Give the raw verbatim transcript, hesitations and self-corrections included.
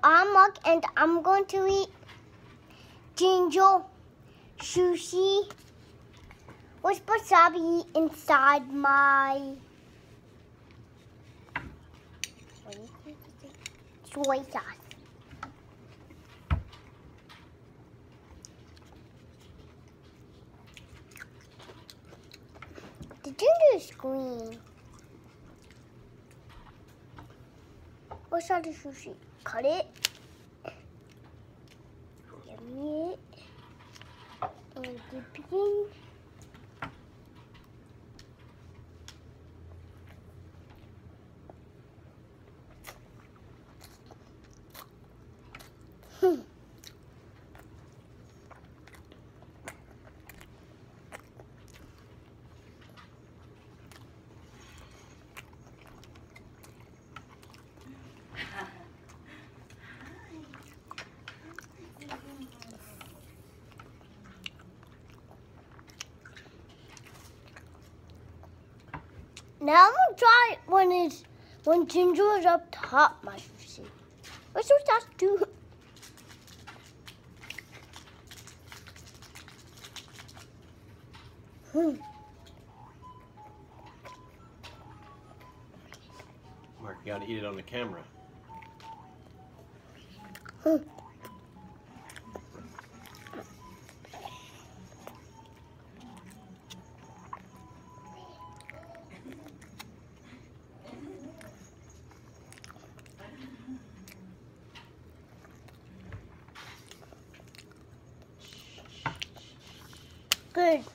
I'm Marc, and I'm going to eat ginger sushi with wasabi inside my soy sauce. The ginger is green. What's on the sushi? Cut it. Yummy it. And dip it in. Hmm. Now I'm gonna try it when it's when ginger is up top, my sushi. What's your sauce do? Hmm. Marc, you gotta eat it on the camera. Hmm. Good.